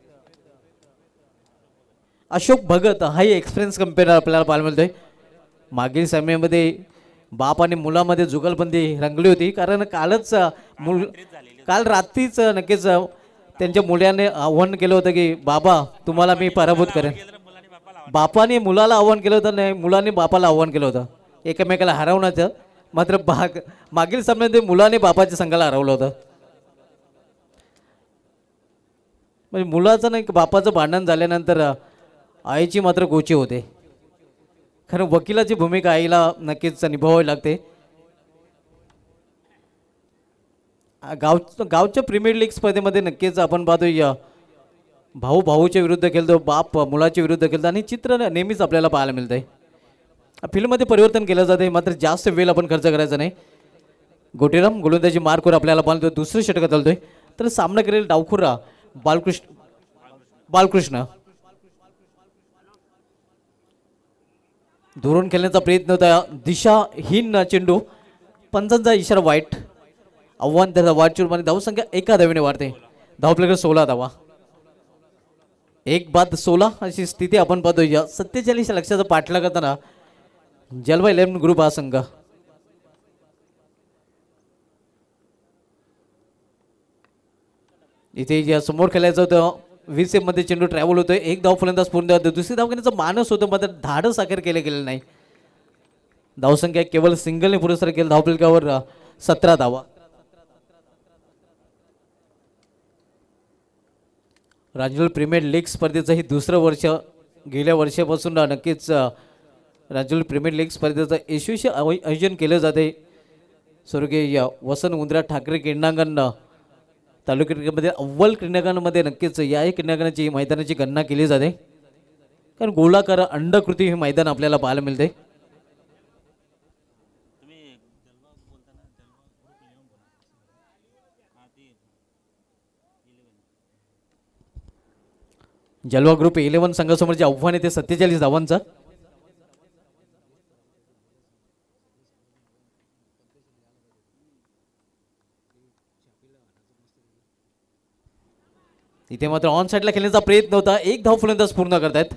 अशोक भगत हाही एक्सपिरियन्स कंपेअर आपल्याला पाहायला मिळतोय. मागील सामन्यामध्ये बाप आणि मुलामध्ये जुगलबंदी रंगली होती कारण काल रात्रीच नक्कीच त्यांच्या मुलाने आव्हान केलं होतं की बाबा तुम्हाला मी पराभूत करेन. बापाने मुलाला आव्हान केलं होतं, नाही मुलाने बापाला आव्हान केलं होतं एकमेकाला हरवण्याचं. मात्र मागील सामन्यामध्ये मुलाने बापाच्या संघाला हरवलं होतं. म्हणजे मुलाचं नाही बापाचं भांडण झाल्यानंतर आईची मात्र गोची होते. खरं वकिलाची भूमिका आईला नक्कीच निभावावी लागते. गावच्या प्रीमियर लीग स्पर्धेमध्ये नक्कीच आपण पाहतोय भाऊ भाऊच्या विरुद्ध खेळतो, बाप मुलाच्या विरुद्ध खेळतो आणि चित्र नेहमीच आपल्याला पाहायला मिळतंय. फिल्ममध्ये परिवर्तन केलं जाते मात्र जास्त वेळ आपण खर्च करायचा नाही. गोटीराम गोलंदाजी मार्कवर आपल्याला पाहतोय दुसरं षटक चालतोय तर सामना करेल डावखुरा बालकृष्ण. दुरून खेळण्याचा प्रयत्न होता, दिशाहीन चेंडू, पंचांचा इशारा वाईट. आव्हान त्याचा वाटचूर आणि धावसंख्या एका धावेने वाढते. धावफलकावर 16 धावा. 1-16 अशी स्थिती आपण पाहतोय. 47 लक्षाचा पाठला करताना जलवा 11 ग्रुप हा संघ. इथे या समोर खेळायचं होतं 20 मध्ये चेंडू ट्रॅव्हल होतोय. एक धाव फलंदाज पूर्ण होतं, दुसरी धाव घेण्याचा मानस होतं मात्र धाडस अखेर केले गेलेलं नाही. धावसंख्या केवळ सिंगलने पुरस्कार केला. धावफलकावर 17 धावा. रांजनोली प्रीमियर लीग स्पर्धेचं हे दुसरं वर्ष. गेल्या वर्षापासून नक्कीच रांजनोली प्रीमियर लीग स्पर्धेचं यशस्वी आयोजन केलं जाते. स्वर्गीय वसंत उंद्रा ठाकरे क्रीडांगण तालुका क्रिकेटमध्ये अव्वल क्रीडांगणामध्ये नक्कीच याही क्रीडांगणाची मैदानाची गणना केली जाते कारण गोलाकार अंडाकृती हे मैदान आपल्याला पाहायला मिळते. जलवा ग्रुप 11 संघासमोरचे आव्हान येते 47 धावांचा. इथे मात्र ऑन साइडला खेळण्याचा प्रयत्न होता. एक धाव फलंदाज पूर्ण करतायत.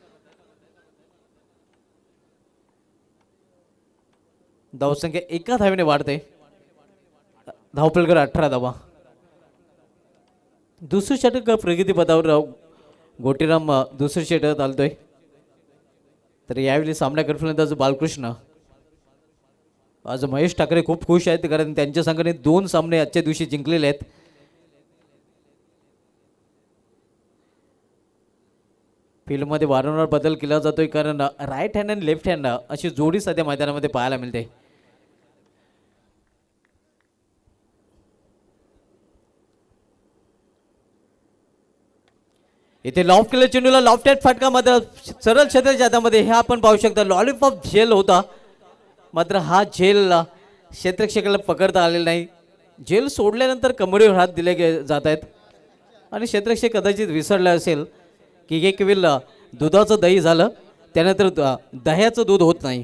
धावसंख्या एका धावेने वाढते. धावफलकावर 18 धावा. दुसरं षटक प्रगतीपथावर गोटीराम दुसरं षटक चालतोय. तर यावेळी सामन्याकडे फलंदाज बालकृष्ण. आज महेश ठाकरे खूप खुश आहेत कारण त्यांच्या संघाने 2 सामने आजच्या दिवशी जिंकलेले आहेत. फील्डमध्ये वारंवार बदल केला जातोय कारण राईट हँड आणि लेफ्ट हँड अशी जोडी सध्या मैदानामध्ये पाहायला मिळते. इथे लॉफ्ट केलं चेंडूला लॉफ्टेड फटका मात्र सरळ क्षेत्राच्या हातामध्ये हे आपण पाहू शकता. लॉलीपॉप झेल होता मात्र हा झेल क्षेत्ररक्षकाला पकडता आलेला नाही. झेल सोडल्यानंतर कमरेवर हात दिले जात आहेत आणि क्षेत्ररक्षक कदाचित विसरला असेल की हे केवळ दुधाचं दही झालं त्यानंतर दह्याचं दूध होत नाही.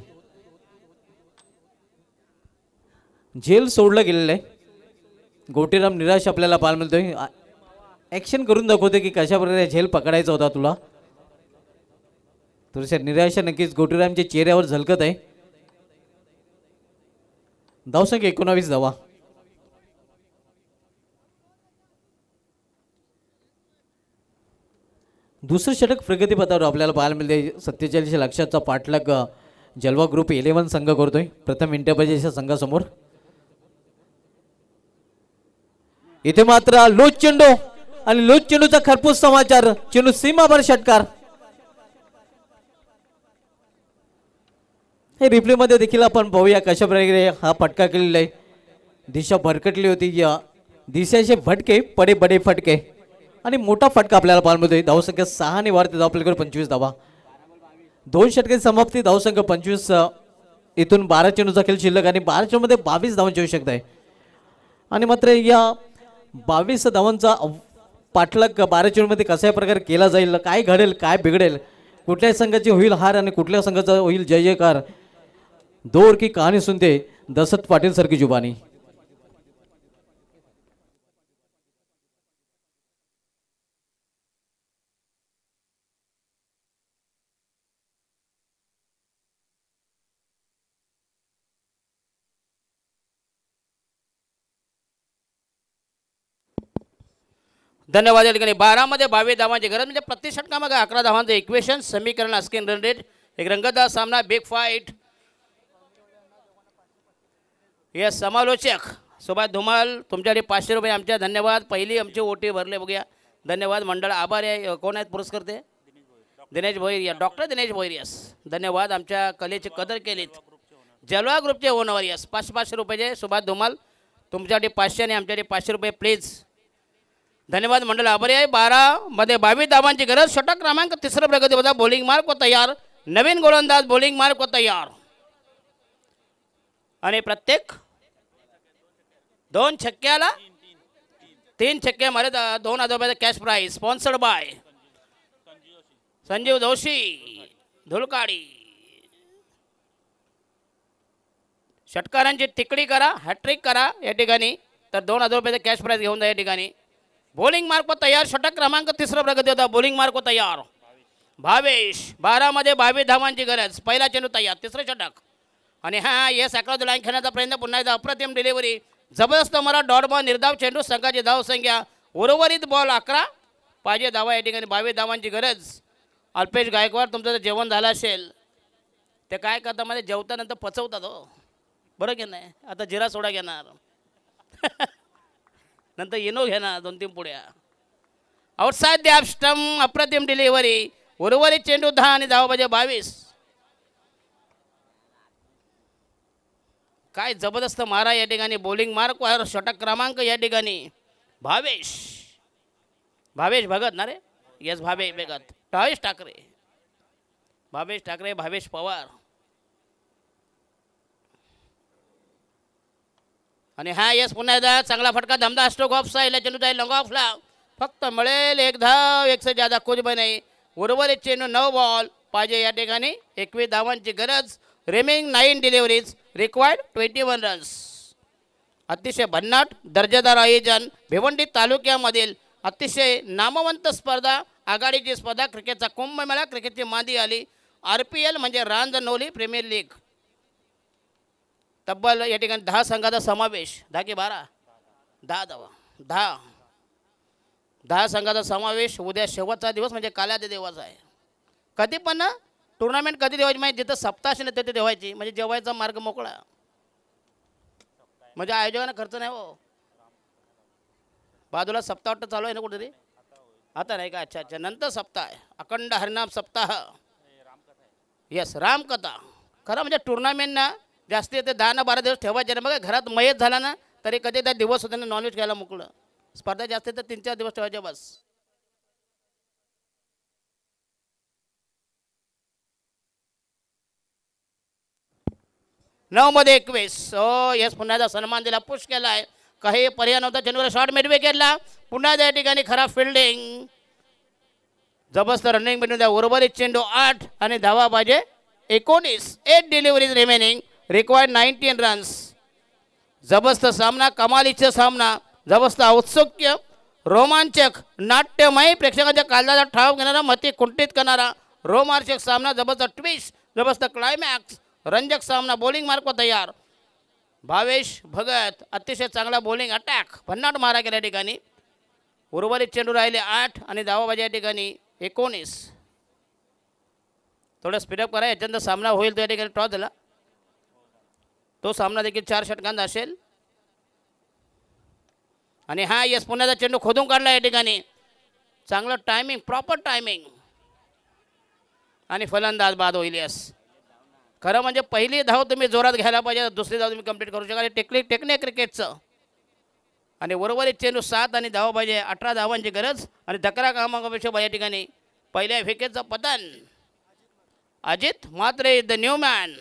झेल सोडलं गेलेलं आहे. गोटीराम निराश आपल्याला पाहायला मिळतोय. ॲक्शन करून दाखवते की कशा प्रकारे झेल पकडायचा होता तुला. थोडीशी निराशा नक्कीच गोटीरामच्या चेहऱ्यावर झलकत आहे. धावसंख्या 19 धावा. दुसरं षटक प्रगतीपथावर आपल्याला पाहायला मिळते. 47 लक्षाचा पाठलाग जलवा ग्रुप 11 संघ करतोय प्रथम इंटरपाजेच्या संघासमोर. इथे मात्र लोच चेंडू आणि लोच चेंडूचा खरपूस समाचार. चेंडू सीमाभर षटकार. हे रिप्ले मध्ये देखील आपण पाहूया कशा प्रकारे हा फटका केलेला आहे. दिशा भरकटली होती. या दिशेचे फटके पडे बडे फटके आणि मोठा फटका आपल्याला पाहायला मिळतोय. धावसंख्या 6 ने वाढते. धाव आपल्याकडे 25 धावा. 2 षटकांची समाप्ती. धावसंख्या 25. इथून 12 चेंडूचा खेळ शिल्लक आणि 12 चेंडूमध्ये 22 धावांची आवश्यकता आहे. आणि मात्र या 22 धावांचा पाठलाग 12 चेंडूमध्ये कशा प्रकारे केला जाईल, काय घडेल काय बिघडेल, कुठल्या संघाची होईल हार आणि कुठल्या संघाचा होईल जय जयकार, दौर की कहाणी सुनते दशरथ पाटील सर की जुबानी. धन्यवाद. या ठिकाणी 12 मध्ये 22 धावांची गरज म्हणजे प्रति षटकामागे 11 धावांचं इक्वेशन समीकरण स्क्रीन रन रेट. एक रंगतदार सामना, बिग फाईट. यस समालोचक सुभाष धुमाल तुमच्याकडे 500 रुपये आमच्या. धन्यवाद. पहिली आमची ओटी भरले बघूया. धन्यवाद मंडळ आभार आहे. कोण आहेत पुरस्कर्ते? दिनेश भोईर, डॉक्टर दिनेश भोईर. यस धन्यवाद. आमच्या कलेची कदर केलीत. जलवा ग्रुपचे ओनवर. यस 500 रुपयाचे सुभाष धुमाल तुमच्यासाठी 500 आणि आमच्याकडे 500 रुपये प्लीज. धन्यवाद मंडळ आभारी आहे. 12 मध्ये 22 धावांची गरज. षटक क्रमांक 3 प्रगती बघा. बॉलिंग मार्क व तयार. नवीन गोलंदाज बॉलिंग मार्क व तयार. आणि प्रत्येक 2 छक्क्याला 3 छक्के मारे. 2,000 रुपयाचा cash prize. Sponsored by Sanjeev Joshi धुलकाडी. षटकारांची तिकडी करा, हॅट्रिक करा या ठिकाणी तर 2,000 रुपयाचा कॅश प्राईज घेऊन जा या ठिकाणी. बॉलिंग मार्क व तयार. षटक क्रमांक 3 प्रगती होता. बॉलिंग मार्क व तयार. भावेश 12 मध्ये 22 धावांची गरज. पहिला चेंडू तयार. तिसरं षटक आणि हा येस अकरा लाईन खेळण्याचा प्रयत्न. पुन्हा एकदा अप्रतिम डिलिव्हरी. जबरदस्त मला डॉट बॉल. निर्धाव चेंडू. संघाची धाव संख्या उर्वरित बॉल 11 पाहिजे धावा या ठिकाणी. 22 धावांची गरज. अल्पेश गायकवाड तुमचं जर जेवण झालं असेल ते काय करता मध्ये जेवतानंतर पचवतात हो बरं की नाही. आता जिरा सोडा घेणार नंतर इनो घेणार 2-3 पुड्या. Outside the off stump. अप्रतिम डिलिव्हरी. उर्वरित चेंडू 10 आणि धावा पाहिजे 22. काय जबरदस्त मारा या ठिकाणी. बॉलिंग मार्क व षटक क्रमांक या ठिकाणी भावेश भगत ना रे. येस भावेश भगत. भावेश ठाकरे भावेश पवार. आणि हा येस पुन्हा एकदा चांगला फटका. धमदा स्ट्रोक ऑफ साईडला चेंडू जाईल लॉंग ऑफला. फक्त मिळेल 1 धाव. 1 से ज्यादा कुछ भी नाही. उर्वरित चेंडू 9 बॉल पाहिजे या ठिकाणी. 21 धावांची गरज. Remaining 9 deliveries. Required 21 runs. अतिशय भन्नाट दर्जेदार आयोजन. भिवंडी तालुक्यामधील अतिशय नामवंत स्पर्धा. आघाडीची स्पर्धा. क्रिकेटचा कुंभमेळा. क्रिकेटची मांदी आली. RPL म्हणजे रांजनोली प्रीमियर लीग. तब्बल या ठिकाणी 10 संघाचा समावेश. 10 की 12 10 धावा. 10 संघाचा समावेश. उद्या शेवटचा दिवस म्हणजे काल्याच्या देवाचा आहे. कधी पण ना टुर्नामेंट कधी देवायची माहिती, जिथं सप्ताह असेल ना तिथे देवायची, म्हणजे जेवायचा मार्ग मोकळा, म्हणजे आयोजकांना खर्च नाही हो. बाजूला सप्ताह वाटतं चालू आहे ना कुठेतरी, आता नाही का? अच्छा अच्छा, नंतर सप्ताह आहे, अखंड हरिनाम सप्ताह. येस, रामकथा. खरं म्हणजे टुर्नामेंट ना जास्ती ते 10 ना 12 दिवस ठेवायचे ना. मग घरात मयत झाला ना तरी कधी त्या दिवस होते ना नॉनव्हेज खायला मोकळं. स्पर्धा जास्त तर 3-4 दिवस ठेवायचे बस. मध्ये 21. हो येस, पुन्हा एकदा सन्मान दिला, पुश केला आहे. काही पर्याय नव्हता, चेंडूला शॉर्ट मिड विकेटला. पुन्हा त्या ठिकाणी खराब फिल्डिंग, जबरदस्त रनिंग भेटून द्या. उर्वरित चेंडू 8 आणि धावा पाहिजे 19. 8 डिलिव्हरीज रिमेनिंग, रिक्वायर्ड 19 रन्स. जबरदस्त सामना, कमालीचा सामना, जबरदस्त औत्सुक्य, रोमांचक, नाट्यमय, प्रेक्षकांच्या काळजाचा ठाव घेणारा, मती कुंठित करणारा रोमांचक सामना, जबरदस्त ट्विस्ट, जबरदस्त क्लायमॅक्स, रंजक सामना. बॉलिंग मार्क तयार. भावेश भगत अतिशय चांगला बॉलिंग अटॅक, भन्नाट मारा केल्या ठिकाणी. उर्वरित चेंडू राहिले 8 आणि धावा पाहिजे या ठिकाणी 19. थोडं स्पीडअप करा, याच्यानंतर सामना होईल. त्या ठिकाणी टॉस झाला, तो सामना देखील 4 षटकांचा असेल. आणि हा येस, पुण्याचा चेंडू खोदून काढला या ठिकाणी. चांगलं टायमिंग, प्रॉपर टायमिंग, आणि फलंदाज बाद होईल. येस, खरं म्हणजे पहिली धाव तुम्ही जोरात घ्यायला पाहिजे, दुसरी धाव तुम्ही कंप्लीट करू शकाल. टेक्निक क्रिकेटचं. आणि उर्वरित चेंडू 7 आणि धावा पाहिजे 18 धावांची गरज. आणि 11 कामापेक्षा या ठिकाणी पहिल्या विकेटचं पतन. Ajit Mhatre the new man.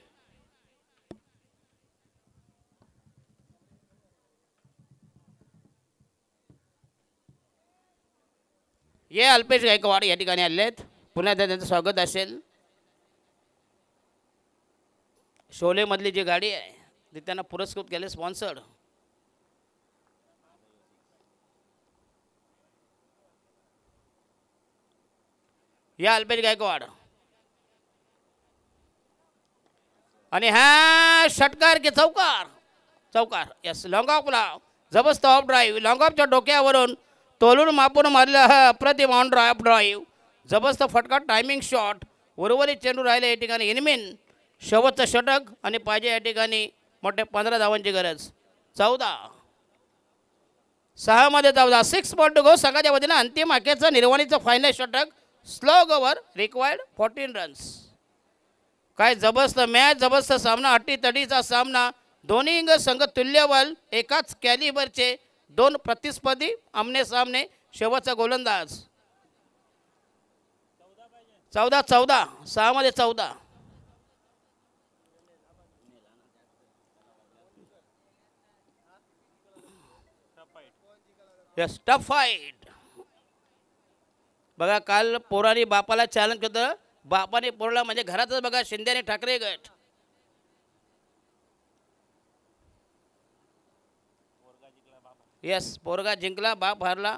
ये अल्पेश गायकवाड या ठिकाणी आले आहेत. पुन्हा एकदा त्यांचं स्वागत असेल. शोलेमधली जी गाडी आहे ती त्यांना पुरस्कृत केले, स्पॉन्सर्ड. या अल्पेश गायकवाड. आणि हा षटकार की चौकार, चौकार. यस, लॉंग ऑफला जबरदस्त ऑफ ड्राईव्ह, लॉंग ऑफच्या डोक्यावरून तोलून मापून मारलेला हा अप्रतिम ऑन ड्राईव्ह, जबरदस्त फटका, टायमिंग शॉट. उर्वरित चेंडू राहिले या ठिकाणी इनमिन. शेवटचं षटक आणि पाहिजे या ठिकाणी मोठे 15 धावांची गरज. 14 6 मध्ये 14. 6 बॉल टू गो. संघाच्या वतीनं अंतिम अखेरचं निर्वाणीचं फायनल षटक. Slow over, required 14 runs. काय जबरदस्त मॅच, जबरदस्त सामना, अटीतटीचा सामना. दोन्ही संघ तुल्यबल, एकाच कॅलिबरचे, 2 प्रतिस्पर्धी आमने सामने. शेवटचा गोलंदाज. 14 6 मध्ये 14. Yes, tough fight. बघा काल पोराने बापाला चॅलेंज केलं, बापाने पोरला, म्हणजे घरातच बघा शिंदे आणि ठाकरे गट. यस, पोरगा जिंकला, बाप हारला.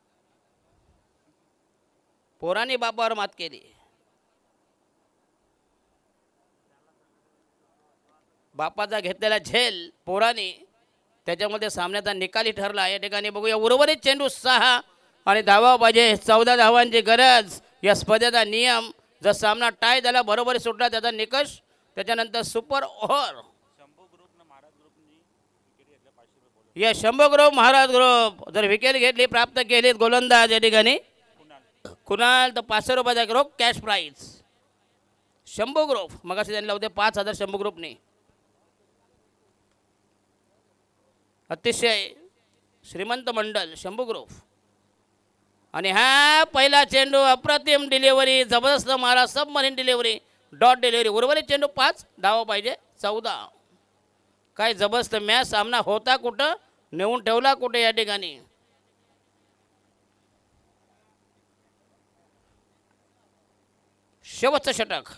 पोराने बापावर मात केली. बापाचा घेतलेला झेल पोराने, त्याच्यामध्ये सामन्याचा निकाली ठरला. या ठिकाणी बघूया उर्वरित चेंडू 6 आणि धावा पाहिजे 14 धावांची गरज. या स्पर्धेचा नियम, जर सामना टाय झाला, बरोबरी सुटला, त्याचा निकष. त्याच्यानंतर सुपर ओव्हर. या शंभू ग्रुप महाराज ग्रुप जर विकेट घेतली, प्राप्त केली गोलंदाज या ठिकाणी कुणाल, तर 500 रुपयाचा group cash prize. Shambhu group मग असे त्यांना होते 5000 शंभू ग्रुपने. अतिशय श्रीमंत मंडळ शंभू ग्रुप. आणि हा पहिला चेंडू, अप्रतिम डिलिव्हरी, जबरदस्त मारा, सबमरीन डिलिव्हरी, डॉट डिलिव्हरी. उर्वरित चेंडू 5 धावा पाहिजे 14. काय जबरदस्त मॅच, सामना होता कुठं, नेऊन ठेवला कुठे या ठिकाणी. शेवटचं षटक.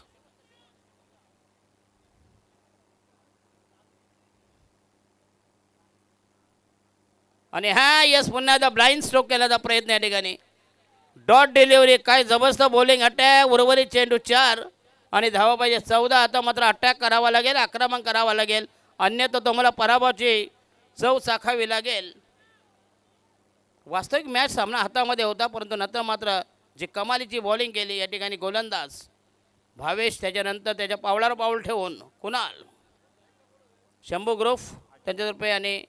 आणि हा यस, पुन्हा एकदा ब्लाइंड स्ट्रोक केल्याचा प्रयत्न या ठिकाणी. डॉट डिलिव्हरी, काय जबरदस्त बॉलिंग अटॅक. उर्वरित चेंडू 4 आणि धावा पाहिजे 14. आता मात्र अटॅक करावा लागेल, आक्रमण करावा लागेल, अन्यथा तुम्हाला पराभवाची चव चाखावी लागेल. वास्तविक मॅच सामना हातामध्ये होता, परंतु नंतर मात्र जी कमालीची बॉलिंग केली या ठिकाणी गोलंदाज भावेश, त्याच्यानंतर त्याच्या पावलावर पाऊल ठेवून कुणाल, शंभू ग्रुप त्यांच्यातर्फे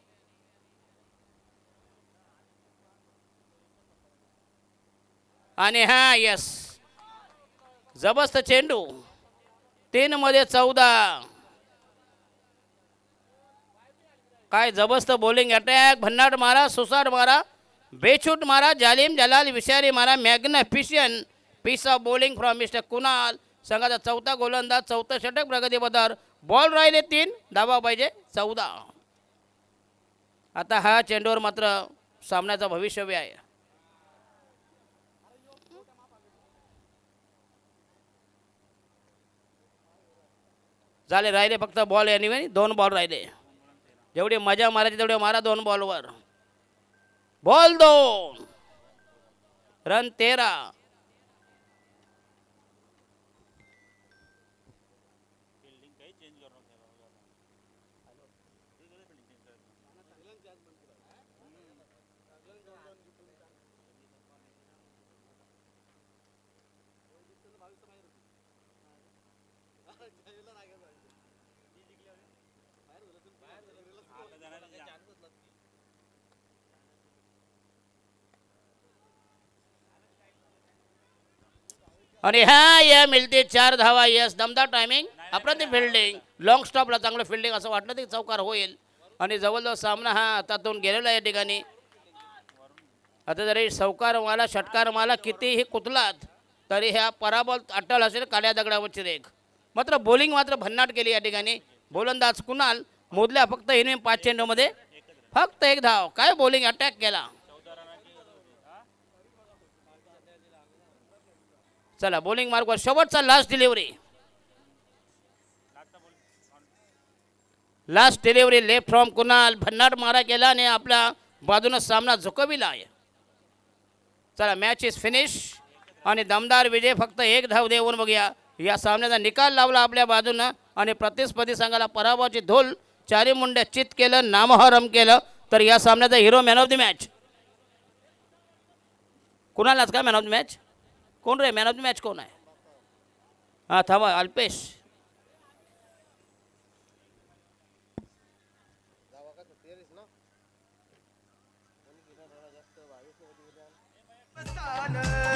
आणि हा यस जबरदस्त चेंडू 3 मध्ये 14. काय जबरदस्त बॉलिंग अटॅक, भन्नाट मारा, सुसाट मारा, बेछूट मारा, जालिम जलाल विषारी मारा, magnificent piece of bowling from mister Kunal. संघाचा 4था गोलंदाज, 4थं षटक प्रगतीपथावर. बॉल राहिले 3, धावा पाहिजे 14. आता हा चेंडूवर मात्र सामन्याचं भविष्यव्य आहे. झाले, राहिले फक्त बॉल एनिवे 2 बॉल राहिले. जेवढी मजा मारायची तेवढे मारा 2 बॉलवर. Ball 2, run 13. आणि ह्या या मिळते 4 धावा. यस, दमदार टायमिंग, अप्रतिम फिल्डिंग, लॉंग स्टॉपला चांगलं फिल्डिंग. असं वाटलं ते चौकार होईल आणि जवळजवळ सामना हा हातातून गेलेला या ठिकाणी. आता जरी चौकारमाला षटकारमाला कितीही कुतलात तरी ह्या पराबॉल अट्टल असेल काळ्या दगडावरची रेख. मात्र बॉलिंग मात्र भन्नाट केली या ठिकाणी. गोलंदाज कुणाल मोदल्या फक्त 5 चेंडूमध्ये फक्त 1 धाव. काय बॉलिंग अटॅक केला. चला बॉलिंग मार्कवर शेवटचा last delivery. Last delivery left from Kunal. भन्नाट मारा केला आणि आपल्या बाजूनं सामना झुकविला आहे. चला मॅच इज फिनिश आणि दमदार विजय. फक्त 1 धाव देऊन बघूया या सामन्याचा निकाल लावला आपल्या बाजूनं आणि प्रतिस्पर्धी संघाला पराभवाची धूल चारी मुंड्या चित केलं, नामहरम केलं. तर या सामन्याचा hero man of the match कुणालाच का मॅन ऑफ द मॅच कोण रे? मॅन ऑफ द मॅच कोण आहे? हां थांबा, अल्पेश. स्थान